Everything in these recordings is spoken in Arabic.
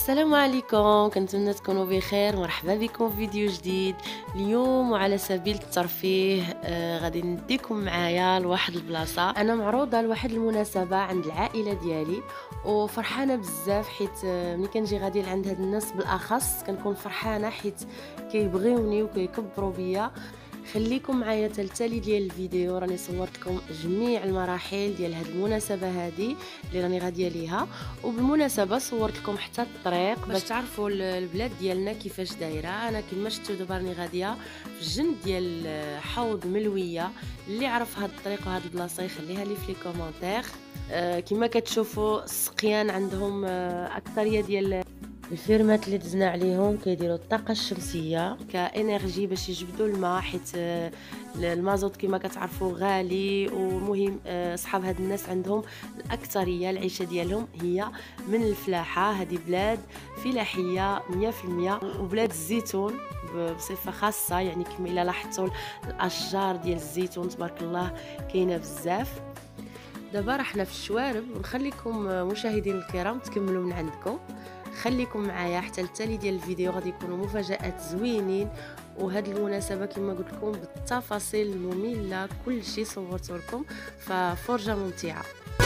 السلام عليكم، كنتمنى تكونوا بخير. مرحبا بكم في فيديو جديد اليوم. وعلى سبيل الترفيه غادي نديكم معايا لواحد البلاصه. انا معروضه لواحد المناسبه عند العائله ديالي وفرحانه بزاف، حيت ملي كنجي غادي لعند هاد الناس بالاخص كنكون فرحانه حيت كيبغيوني وكيكبروا بيا. خليكم معايا تالتالي ديال الفيديو، راني صورت لكم جميع المراحل ديال هاد المناسبه هذه اللي راني غاديه ليها، وبالمناسبه صورت لكم حتى الطريق باش تعرفوا البلاد ديالنا كيفاش دايره. انا كما شفتوا دابا راني غاديه في الجنب ديال حوض ملويه. اللي عرف هاد الطريق وهاد البلاصه يخليها لي في لي كومونتير. كما كتشوفوا السقيان عندهم اكثريه ديال الفيرمات اللي دزنا عليهم كيديروا الطاقه الشمسيه كانرجي باش يجبدوا الماء، حيت المازوت كما كتعرفوا غالي. ومهم اصحاب هاد الناس عندهم الاكثريه العيشه ديالهم هي من الفلاحه. هذه بلاد فلاحيه 100% وبلاد الزيتون بصفه خاصه، يعني كما الا لاحظتوا الاشجار ديال الزيتون تبارك الله كاينه بزاف. دابا راه حنا في الشوارب، ونخليكم مشاهدين الكرام تكملوا من عندكم. خليكم معايا حتى التالي ديال الفيديو، غادي يكونوا مفاجآت زوينين. وهاد المناسبه كما قلت لكم بالتفاصيل الممله كل شيء صورته لكم، ففرجه ممتعه.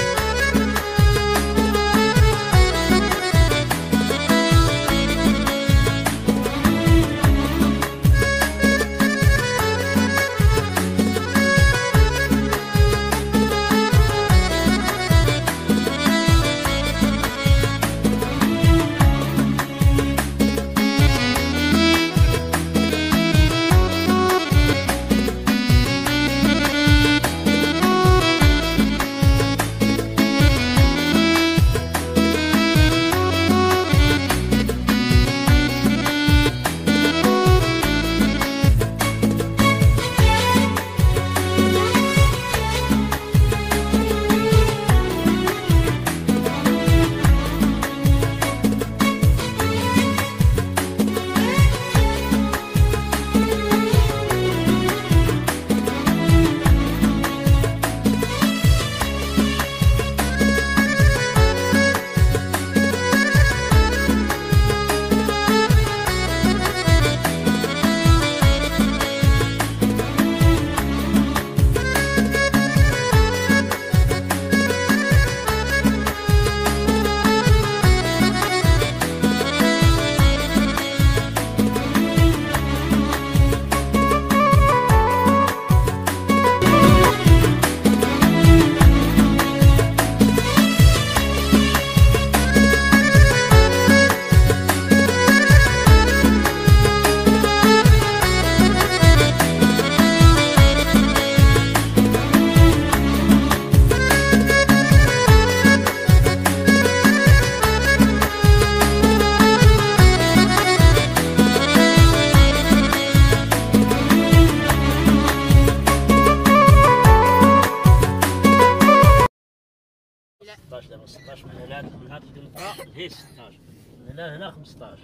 دابا 16 من هنا من هاد القنطره لهي 16 من هنا لهنا 15.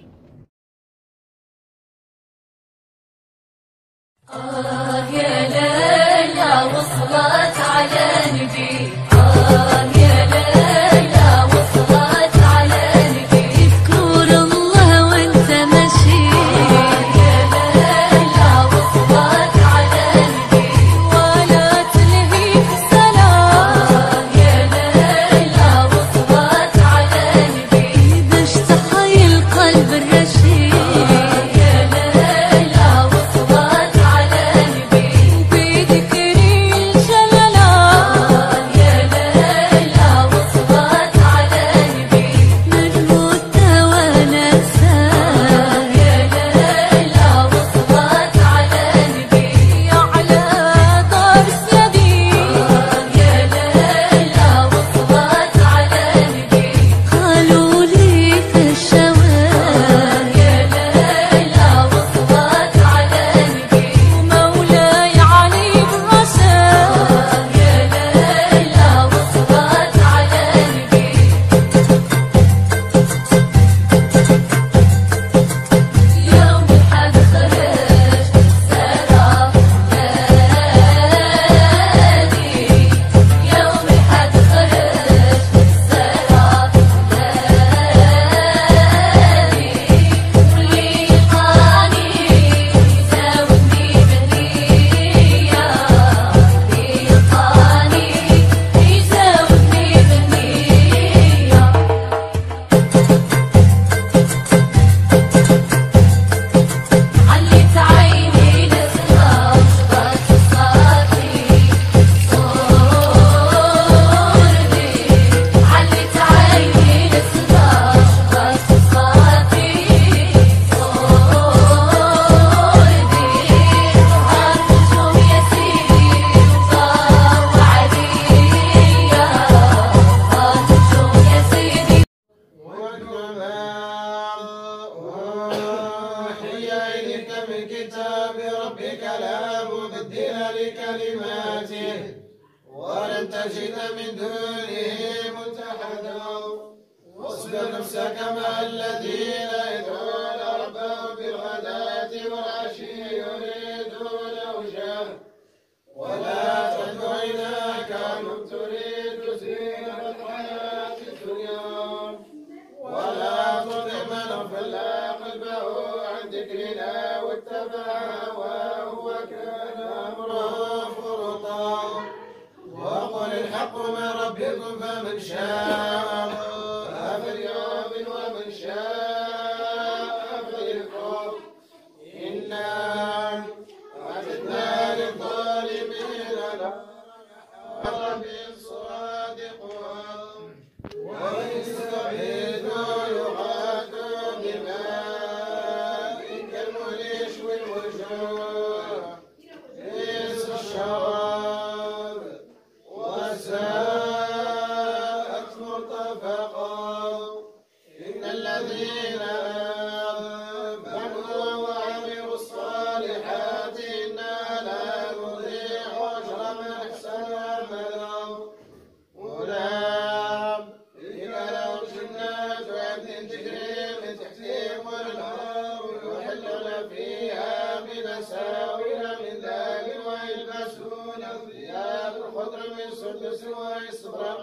يا ليلى وصلت على نبي، يا ليلى وصلت على نبي، اذكر الله وانت ماشي. يا ليلى وصلت على نبي ولا تلهي في السلام. يا ليلى وصلت على نبي باش تحيي القلب الرشيد. يا ليلى وصلت على نبي بذكري الجلال. يا واصبر نفسك مع الذين يدعون ربهم بالغداة والعشي يريدون وجهه ولا تدع عيناك عنهم تريد زينة الحياة الدنيا ولا تطع من أغفلنا قلبه عن ذكرنا واتبع هواه وكان أمره فرطا وقل الحق من ربكم فمن شاء فليؤمن ومن شاء فليكفر إنا أعتدنا للظالمين نارا صادقون وإن استعيدوا يغاثوا بماء كالمهل يشوي الوجوه بئس الشراب وساءت مرتفقا إن الذين آمنوا وعملوا الصالحات إنا لا نضيع أجر من أحسن عملا أولئك لهم جنات عدن تجري من تحتهم الأنهار يحلون فيها من أساور من ذهب ويلبسون ثياب خضر من سندس واستبرق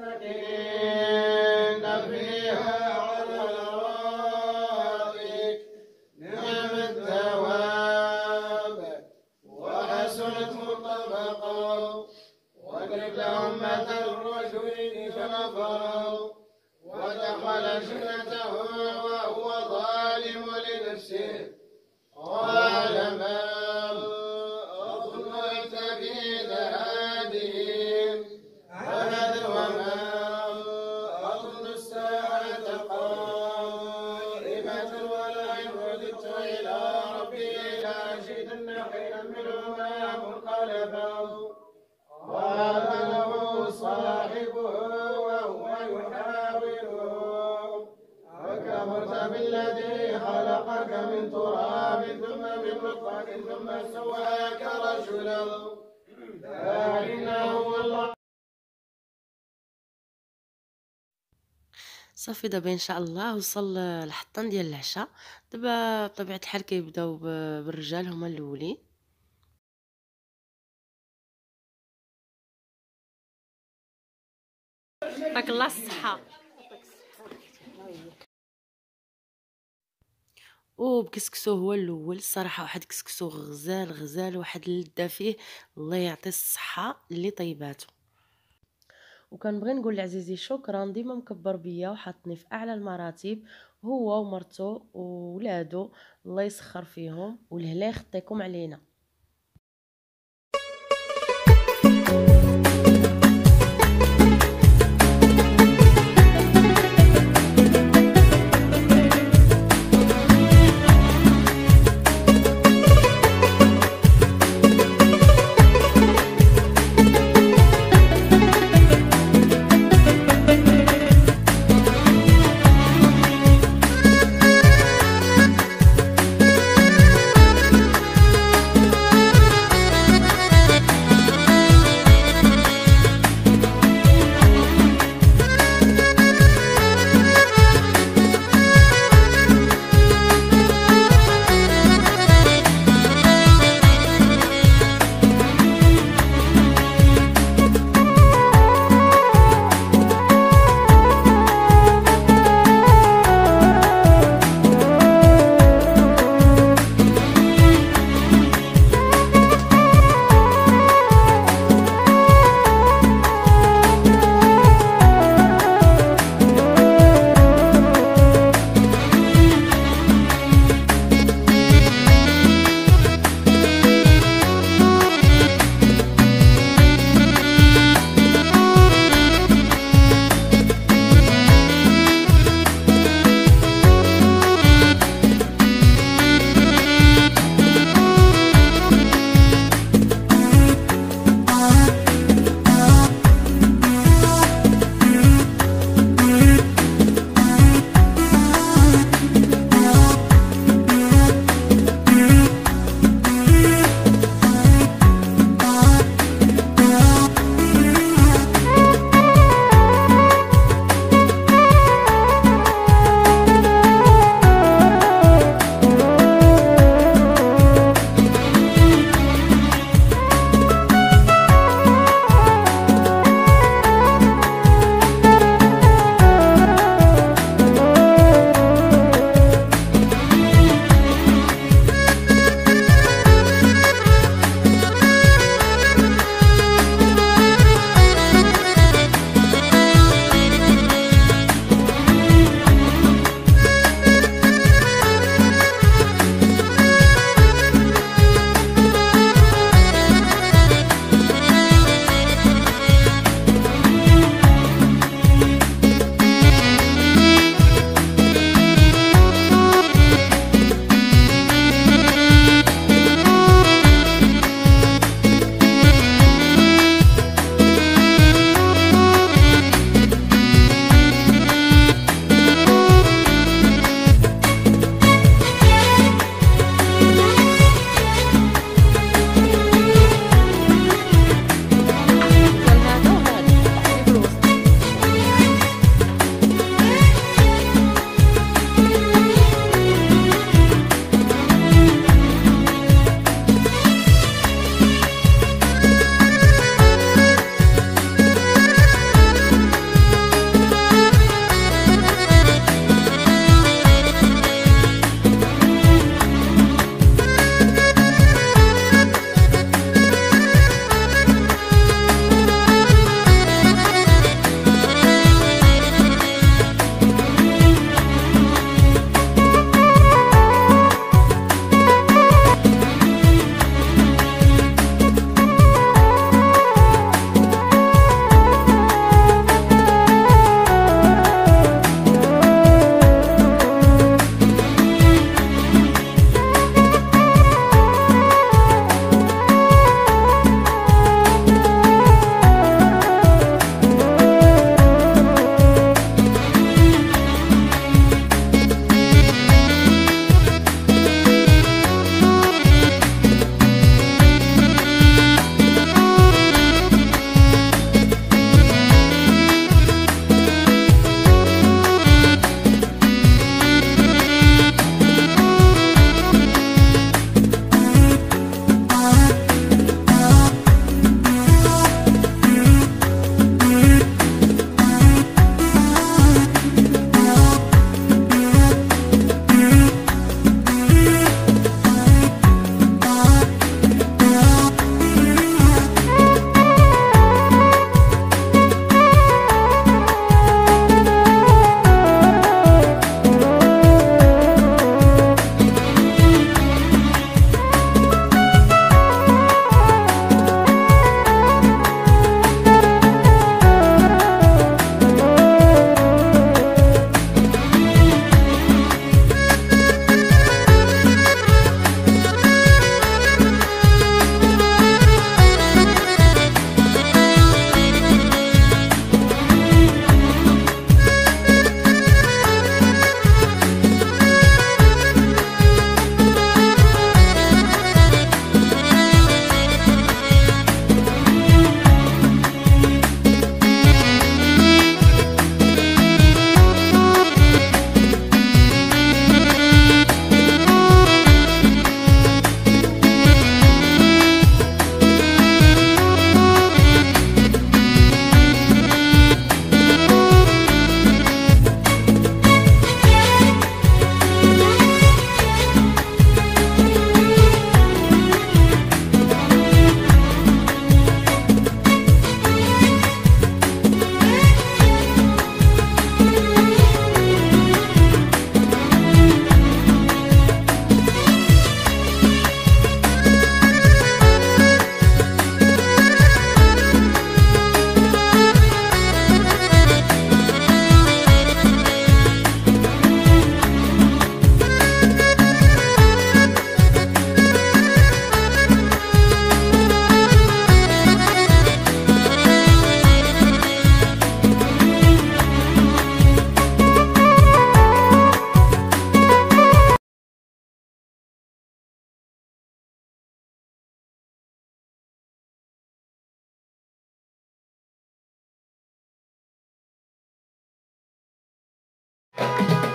متكئين فيها على الأرائك نعم الثواب وحسنت مرتفقا واضرب لهم مثل الرجلين كنفروا ودخل جنته وهو ظالم لنفسه قال ما أظن أن تبيد هذه أبدا وما أظن الساعة قائمة ولئن رددت إلى ربي لأجدن خيرا منهما منقلبا قال له صاحبه وهو يحاوره أكفرت بالذي خلقك من تراب ثم من نطفة ثم سواك رجلا ذلك هو الله. صافي دابا ان شاء الله وصل الحطان ديال العشاء. دابا بطبيعه الحال كيبداو بالرجال هما الاولين. بارك الله الصحه. وبكسكسو هو الاول الصراحه، واحد كسكسو غزال غزال، واحد اللذه فيه الله يعطي الصحه اللي طيباتو. وكنبغي نقول لعزيزي شكرا، ديما مكبر بيا وحاطني في اعلى المراتب، هو ومرته وولادو الله يسخر فيهم والهلا يخطيكم علينا. الله.